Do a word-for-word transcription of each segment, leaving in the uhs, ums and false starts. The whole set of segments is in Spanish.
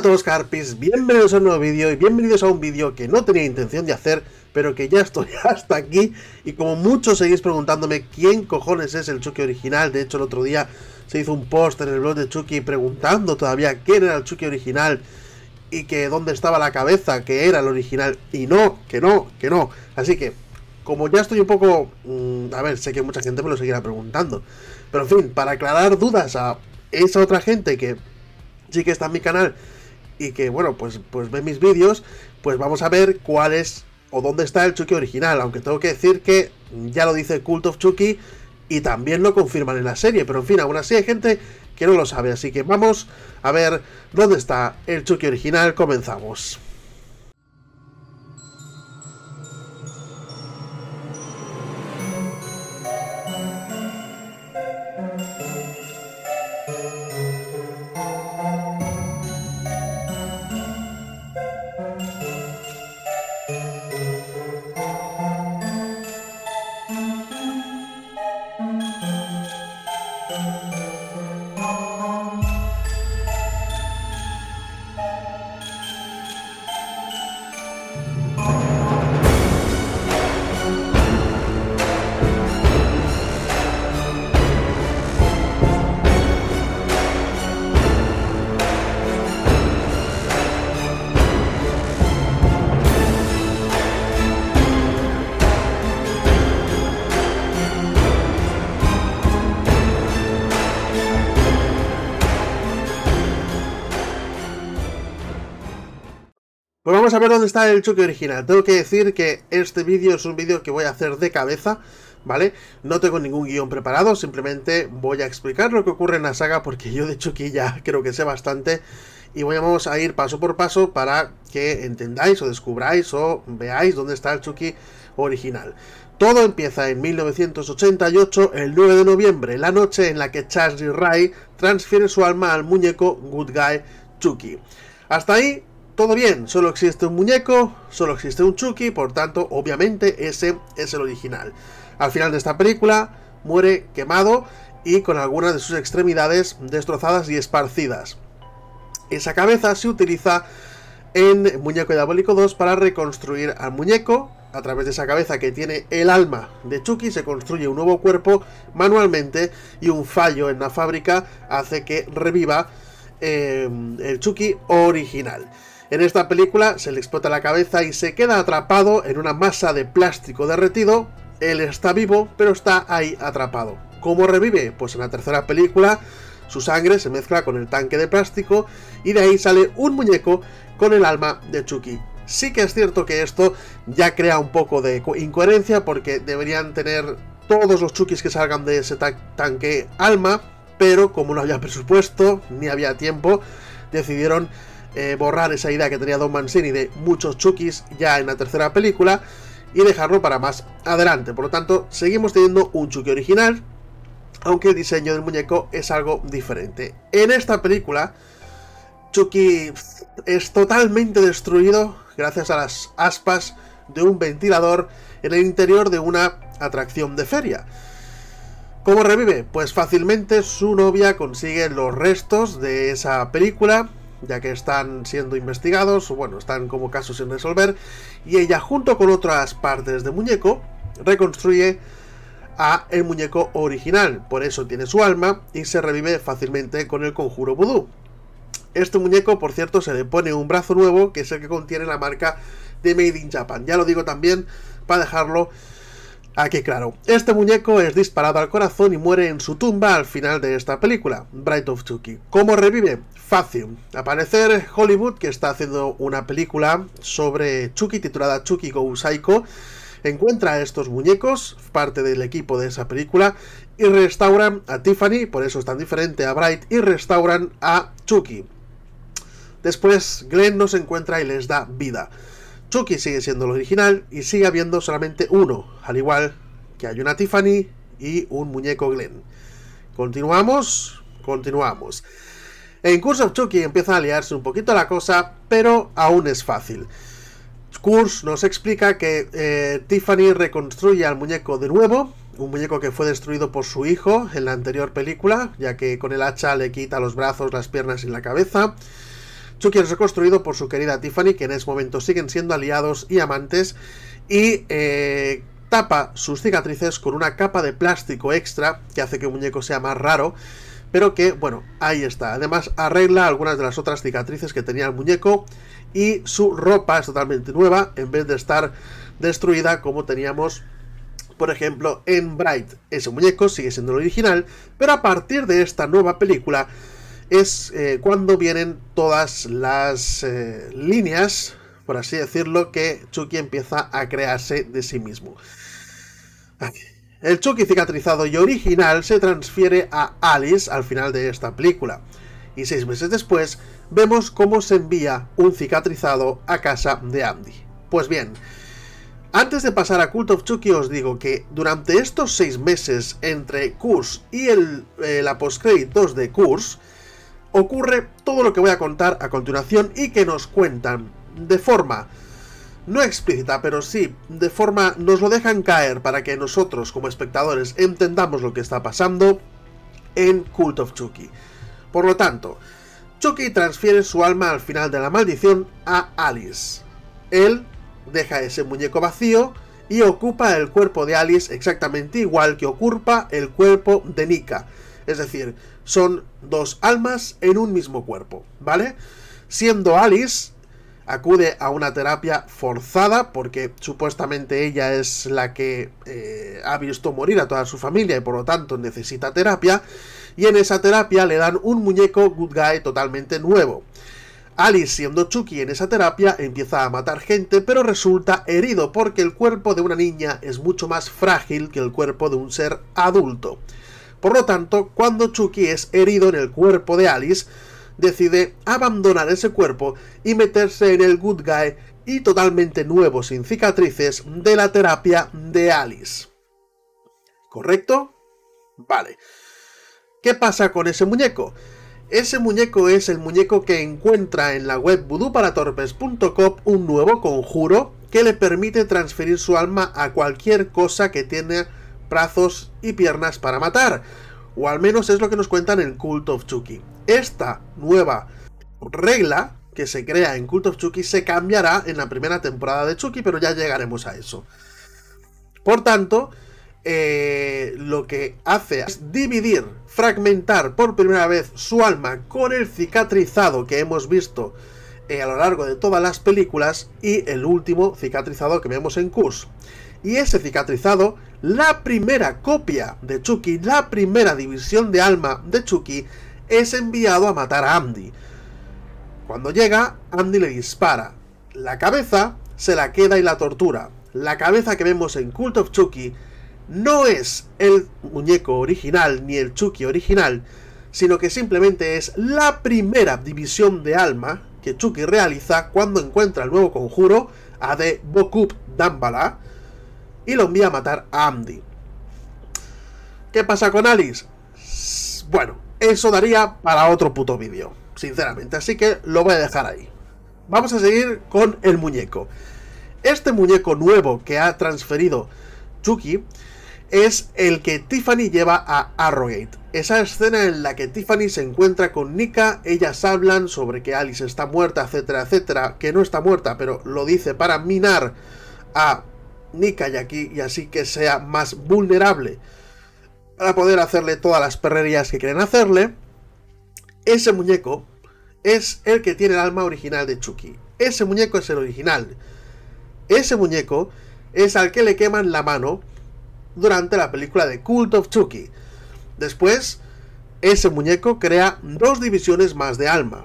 Hola a todos Carpis, bienvenidos a un nuevo vídeo y bienvenidos a un vídeo que no tenía intención de hacer, pero que ya estoy hasta aquí. Y como muchos seguís preguntándome quién cojones es el Chucky original, de hecho el otro día se hizo un post en el blog de Chucky preguntando todavía quién era el Chucky original y que dónde estaba la cabeza, que era el original, y no, que no, que no. Así que, como ya estoy un poco... Mmm, a ver, sé que mucha gente me lo seguirá preguntando, pero en fin, para aclarar dudas a esa otra gente que sí que está en mi canal y que, bueno, pues, pues ve mis vídeos, pues vamos a ver cuál es o dónde está el Chucky original, aunque tengo que decir que ya lo dice Cult of Chucky y también lo confirman en la serie, pero en fin, aún así hay gente que no lo sabe, así que vamos a ver dónde está el Chucky original. Comenzamos. Pues vamos a ver dónde está el Chucky original. Tengo que decir que este vídeo es un vídeo que voy a hacer de cabeza, ¿vale? No tengo ningún guión preparado, simplemente voy a explicar lo que ocurre en la saga porque yo de Chucky ya creo que sé bastante y vamos a ir paso por paso para que entendáis o descubráis o veáis dónde está el Chucky original. Todo empieza en mil novecientos ochenta y ocho, el nueve de noviembre, la noche en la que Charlie Ray transfiere su alma al muñeco Good Guy Chucky. Hasta ahí todo bien, solo existe un muñeco, solo existe un Chucky, por tanto, obviamente, ese es el original. Al final de esta película, muere quemado y con algunas de sus extremidades destrozadas y esparcidas. Esa cabeza se utiliza en Muñeco Diabólico dos para reconstruir al muñeco. A través de esa cabeza que tiene el alma de Chucky se construye un nuevo cuerpo manualmente y un fallo en la fábrica hace que reviva eh, el Chucky original. En esta película se le explota la cabeza y se queda atrapado en una masa de plástico derretido. Él está vivo, pero está ahí atrapado. ¿Cómo revive? Pues en la tercera película su sangre se mezcla con el tanque de plástico y de ahí sale un muñeco con el alma de Chucky. Sí que es cierto que esto ya crea un poco de incoherencia porque deberían tener todos los Chuckys que salgan de ese ta tanque alma, pero como no había presupuesto ni había tiempo, decidieron Eh, borrar esa idea que tenía Don Mancini de muchos Chuckys ya en la tercera película y dejarlo para más adelante. Por lo tanto, seguimos teniendo un Chucky original, aunque el diseño del muñeco es algo diferente. En esta película, Chucky es totalmente destruido gracias a las aspas de un ventilador en el interior de una atracción de feria. ¿Cómo revive? Pues fácilmente su novia consigue los restos de esa película, ya que están siendo investigados, o bueno, están como casos sin resolver, y ella junto con otras partes de muñeco reconstruye a el muñeco original, por eso tiene su alma y se revive fácilmente con el conjuro vudú. Este muñeco, por cierto, se le pone un brazo nuevo, que es el que contiene la marca de Made in Japan. Ya lo digo también para dejarlo aquí claro. Este muñeco es disparado al corazón y muere en su tumba al final de esta película, Bride of Chucky. ¿Cómo revive? Fácil. Aparecer Hollywood, que está haciendo una película sobre Chucky titulada Chucky Go Psycho, encuentra a estos muñecos, parte del equipo de esa película, y restauran a Tiffany, por eso es tan diferente a Bride, y restauran a Chucky. Después Glenn nos encuentra y les da vida. Chucky sigue siendo el original y sigue habiendo solamente uno, al igual que hay una Tiffany y un muñeco Glenn. Continuamos, continuamos. En Curse of Chucky empieza a liarse un poquito la cosa, pero aún es fácil. Curse nos explica que eh, Tiffany reconstruye al muñeco de nuevo, un muñeco que fue destruido por su hijo en la anterior película, ya que con el hacha le quita los brazos, las piernas y la cabeza. Chucky es reconstruido por su querida Tiffany, que en ese momento siguen siendo aliados y amantes, y eh, tapa sus cicatrices con una capa de plástico extra que hace que el muñeco sea más raro, pero que, bueno, ahí está. Además arregla algunas de las otras cicatrices que tenía el muñeco, y su ropa es totalmente nueva, en vez de estar destruida como teníamos, por ejemplo, en Bright. Ese muñeco sigue siendo el original, pero a partir de esta nueva película es eh, cuando vienen todas las eh, líneas, por así decirlo, que Chucky empieza a crearse de sí mismo. El Chucky cicatrizado y original se transfiere a Alice al final de esta película, y seis meses después vemos cómo se envía un cicatrizado a casa de Andy. Pues bien, antes de pasar a Cult of Chucky os digo que durante estos seis meses entre Curse y el, eh, la postcredit dos de Curse, ocurre todo lo que voy a contar a continuación y que nos cuentan de forma no explícita, pero sí de forma nos lo dejan caer para que nosotros como espectadores entendamos lo que está pasando en Cult of Chucky. Por lo tanto, Chucky transfiere su alma al final de la maldición a Alice. Él deja ese muñeco vacío y ocupa el cuerpo de Alice exactamente igual que ocupa el cuerpo de Nika. Es decir, son dos almas en un mismo cuerpo, ¿vale? Siendo Alice, acude a una terapia forzada porque supuestamente ella es la que eh, ha visto morir a toda su familia y por lo tanto necesita terapia, y en esa terapia le dan un muñeco good guy totalmente nuevo. Alice, siendo Chucky en esa terapia, empieza a matar gente, pero resulta herido porque el cuerpo de una niña es mucho más frágil que el cuerpo de un ser adulto. Por lo tanto, cuando Chucky es herido en el cuerpo de Alice, decide abandonar ese cuerpo y meterse en el good guy y totalmente nuevo, sin cicatrices, de la terapia de Alice. ¿Correcto? Vale. ¿Qué pasa con ese muñeco? Ese muñeco es el muñeco que encuentra en la web voodoo para torpes punto com un nuevo conjuro que le permite transferir su alma a cualquier cosa que tiene brazos y piernas para matar, o al menos es lo que nos cuentan en Cult of Chucky. Esta nueva regla que se crea en Cult of Chucky se cambiará en la primera temporada de Chucky, pero ya llegaremos a eso. Por tanto, eh, lo que hace es dividir, fragmentar por primera vez su alma con el cicatrizado que hemos visto eh, a lo largo de todas las películas y el último cicatrizado que vemos en Curse. Y ese cicatrizado, la primera copia de Chucky, la primera división de alma de Chucky, es enviado a matar a Andy. Cuando llega, Andy le dispara. La cabeza se la queda y la tortura. La cabeza que vemos en Cult of Chucky no es el muñeco original ni el Chucky original, sino que simplemente es la primera división de alma que Chucky realiza cuando encuentra el nuevo conjuro, a de Bokup Damballa, y lo envía a matar a Andy. ¿Qué pasa con Alice? Bueno, eso daría para otro puto vídeo, sinceramente, así que lo voy a dejar ahí. Vamos a seguir con el muñeco. Este muñeco nuevo que ha transferido Chucky es el que Tiffany lleva a Arrowgate. Esa escena en la que Tiffany se encuentra con Nika, ellas hablan sobre que Alice está muerta, etcétera, etcétera, que no está muerta, pero lo dice para minar a Nika y aquí, y así que sea más vulnerable para poder hacerle todas las perrerías que quieren hacerle. Ese muñeco es el que tiene el alma original de Chucky. Ese muñeco es el original. Ese muñeco es al que le queman la mano durante la película de Cult of Chucky. Después, ese muñeco crea dos divisiones más de alma.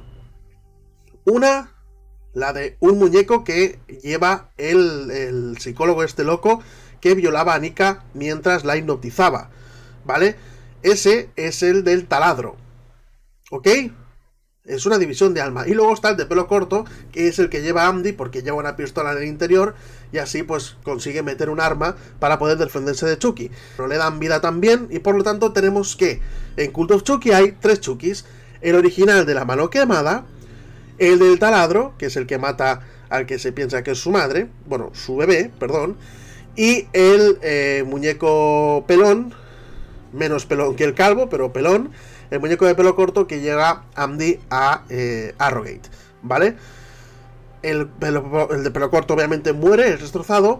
Una, la de un muñeco que lleva el, el psicólogo este loco que violaba a Nika mientras la hipnotizaba, ¿vale? Ese es el del taladro, ¿ok? Es una división de alma. Y luego está el de pelo corto, que es el que lleva a Andy porque lleva una pistola en el interior y así pues consigue meter un arma para poder defenderse de Chucky. Pero le dan vida también y por lo tanto tenemos que en Cult of Chucky hay tres Chuckys. El original de la mano quemada, el del taladro, que es el que mata al que se piensa que es su madre, bueno, su bebé, perdón, y el eh, muñeco pelón, menos pelón que el calvo, pero pelón, el muñeco de pelo corto que llega Andy a eh, Arrowgate, ¿vale? El, pelo, el de pelo corto obviamente muere, es destrozado.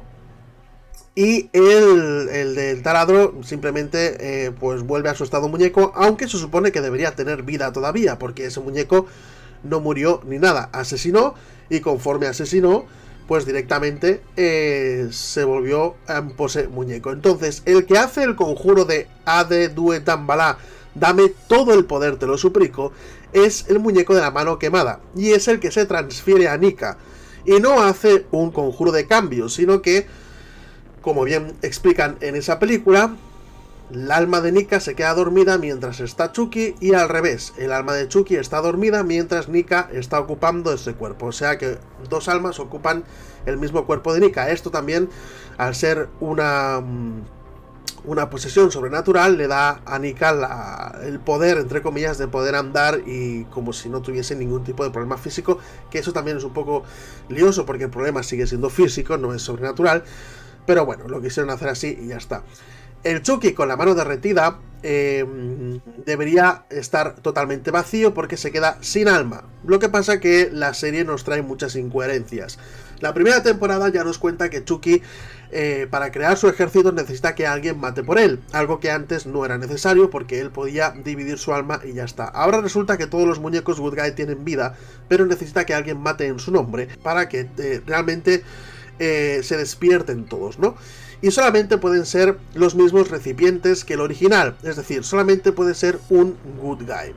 Y el, el del taladro simplemente eh, pues vuelve a su estado muñeco, aunque se supone que debería tener vida todavía, porque ese muñeco no murió ni nada, asesinó, y conforme asesinó, pues directamente eh, se volvió en pose muñeco. Entonces, el que hace el conjuro de Ade Due Dambala, dame todo el poder, te lo suplico, es el muñeco de la mano quemada, y es el que se transfiere a Nika, y no hace un conjuro de cambio, sino que, como bien explican en esa película, el alma de Nika se queda dormida mientras está Chucky, y al revés, el alma de Chucky está dormida mientras Nika está ocupando ese cuerpo. O sea que dos almas ocupan el mismo cuerpo de Nika. Esto también, al ser una, una posesión sobrenatural, le da a Nika la, el poder, entre comillas, de poder andar y como si no tuviese ningún tipo de problema físico, que eso también es un poco lioso porque el problema sigue siendo físico, no es sobrenatural. Pero bueno, lo quisieron hacer así y ya está. El Chucky con la mano derretida eh, debería estar totalmente vacío porque se queda sin alma. Lo que pasa que la serie nos trae muchas incoherencias. La primera temporada ya nos cuenta que Chucky, eh, para crear su ejército, necesita que alguien mate por él. Algo que antes no era necesario porque él podía dividir su alma y ya está. Ahora resulta que todos los muñecos Good Guy tienen vida, pero necesita que alguien mate en su nombre para que eh, realmente... Eh, se despierten todos, ¿no? Y solamente pueden ser los mismos recipientes que el original, es decir, solamente puede ser un Good Guy,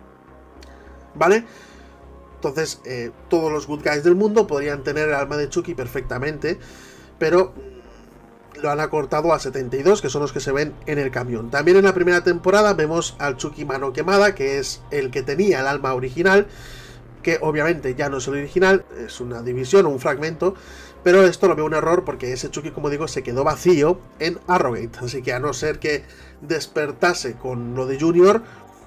¿vale? Entonces, eh, todos los Good Guys del mundo podrían tener el alma de Chucky perfectamente, pero lo han acortado a setenta y dos, que son los que se ven en el camión. También en la primera temporada vemos al Chucky mano quemada, que es el que tenía el alma original, que obviamente ya no es el original, es una división o un fragmento, pero esto lo veo un error porque ese Chucky, como digo, se quedó vacío en Arrowgate, así que a no ser que despertase con lo de Junior,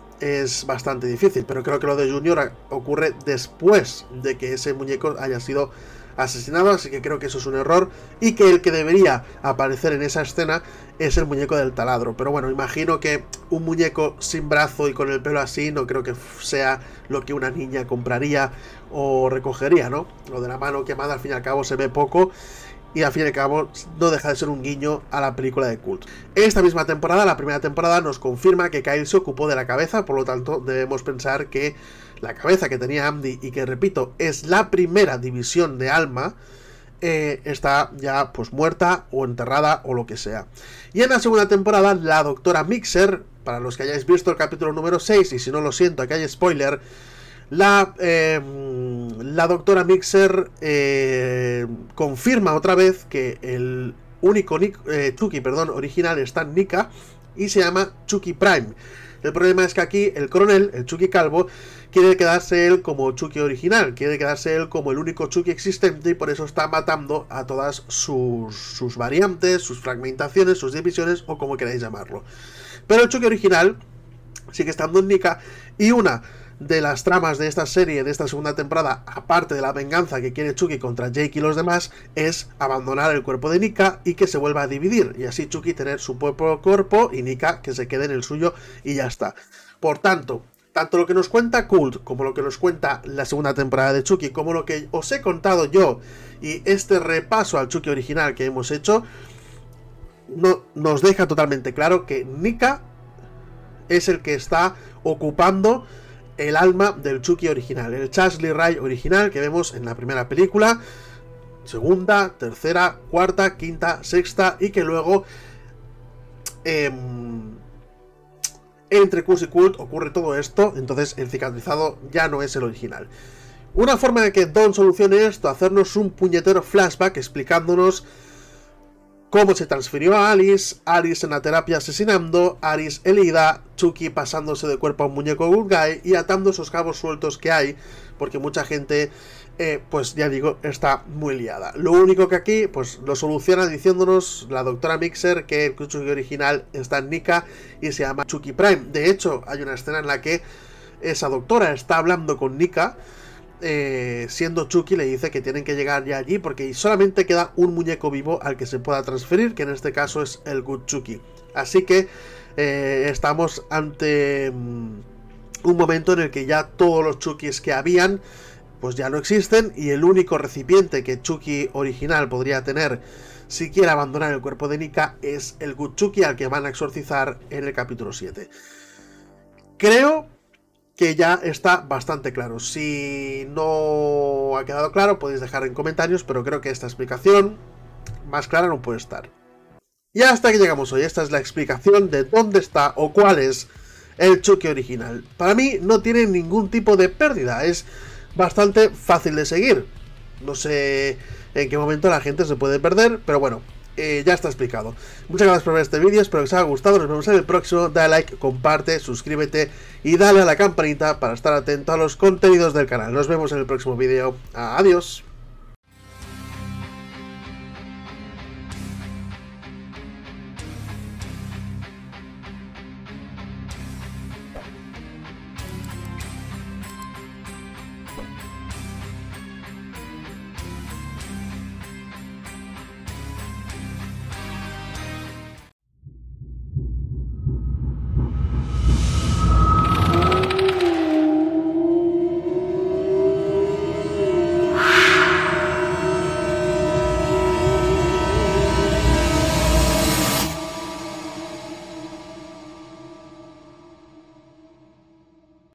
es bastante difícil, pero creo que lo de Junior ocurre después de que ese muñeco haya sido asesinado, así que creo que eso es un error, y que el que debería aparecer en esa escena es el muñeco del taladro. Pero bueno, imagino que un muñeco sin brazo y con el pelo así no creo que sea lo que una niña compraría o recogería, ¿no? Lo de la mano quemada al fin y al cabo se ve poco, y al fin y al cabo no deja de ser un guiño a la película de Cult. Esta misma temporada, la primera temporada, nos confirma que Kyle se ocupó de la cabeza, por lo tanto debemos pensar que la cabeza que tenía Andy, y que repito, es la primera división de alma, eh, está ya pues muerta o enterrada o lo que sea. Y en la segunda temporada, la doctora Mixer, para los que hayáis visto el capítulo número seis, y si no lo siento, que hay spoiler, la, eh, la doctora Mixer eh, confirma otra vez que el único eh, Chucky, perdón, original está en Nika y se llama Chucky Prime. El problema es que aquí el coronel, el Chucky calvo, quiere quedarse él como Chucky original, quiere quedarse él como el único Chucky existente, y por eso está matando a todas sus, sus variantes, sus fragmentaciones, sus divisiones, o como queráis llamarlo. Pero el Chucky original sigue estando en Nika, y una de las tramas de esta serie, de esta segunda temporada, aparte de la venganza que quiere Chucky contra Jake y los demás, es abandonar el cuerpo de Nika y que se vuelva a dividir, y así Chucky tener su propio cuerpo y Nika que se quede en el suyo y ya está. Por tanto, tanto lo que nos cuenta Cult, como lo que nos cuenta la segunda temporada de Chucky, como lo que os he contado yo y este repaso al Chucky original que hemos hecho, no, nos deja totalmente claro que Nika es el que está ocupando el alma del Chucky original, el Chas Lee Ray original que vemos en la primera película, segunda, tercera, cuarta, quinta, sexta, y que luego eh, entre Curse y Cult ocurre todo esto. Entonces el cicatrizado ya no es el original. Una forma de que Dawn solucione esto, hacernos un puñetero flashback explicándonos cómo se transfirió a Alice, Alice en la terapia asesinando, Alice herida, Chucky pasándose de cuerpo a un muñeco Good Guy y atando esos cabos sueltos que hay, porque mucha gente, eh, pues ya digo, está muy liada. Lo único que aquí, pues lo soluciona diciéndonos la doctora Mixer que el Chucky original está en Nika y se llama Chucky Prime. De hecho, hay una escena en la que esa doctora está hablando con Nika, Eh, siendo Chucky, le dice que tienen que llegar ya allí porque solamente queda un muñeco vivo al que se pueda transferir, que en este caso es el Good Chucky. Así que eh, estamos ante um, un momento en el que ya todos los Chuckys que habían pues ya no existen, y el único recipiente que Chucky original podría tener si quiere abandonar el cuerpo de Nika es el Good Chucky al que van a exorcizar en el capítulo siete. Creo que ya está bastante claro. Si no ha quedado claro, podéis dejar en comentarios, pero creo que esta explicación más clara no puede estar. Y hasta aquí llegamos hoy. Esta es la explicación de dónde está o cuál es el Chucky original. Para mí no tiene ningún tipo de pérdida, es bastante fácil de seguir. No sé en qué momento la gente se puede perder, pero bueno, eh, ya está explicado. Muchas gracias por ver este vídeo, espero que os haya gustado, nos vemos en el próximo. Dale like, comparte, suscríbete y dale a la campanita para estar atento a los contenidos del canal. Nos vemos en el próximo vídeo. Adiós.